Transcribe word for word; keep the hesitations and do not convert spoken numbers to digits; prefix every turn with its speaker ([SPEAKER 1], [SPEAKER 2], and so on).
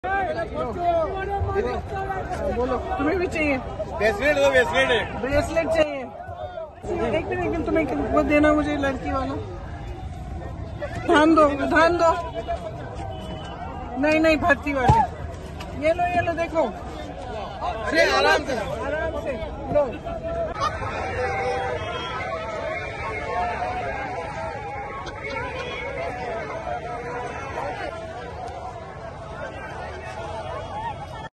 [SPEAKER 1] बोलो तुम्हें भी चाहिए
[SPEAKER 2] ब्रेसलेट दो, ब्रेसलेट
[SPEAKER 1] ब्रेसलेट चाहिए। एक मिनट एक मिनट तुम्हें वो देना मुझे लड़की वाला। ध्यान दो ध्यान दो। नहीं नहीं भर्ती वाले। ये लो ये लो देखो।
[SPEAKER 2] अरे आराम से
[SPEAKER 1] आराम से लो।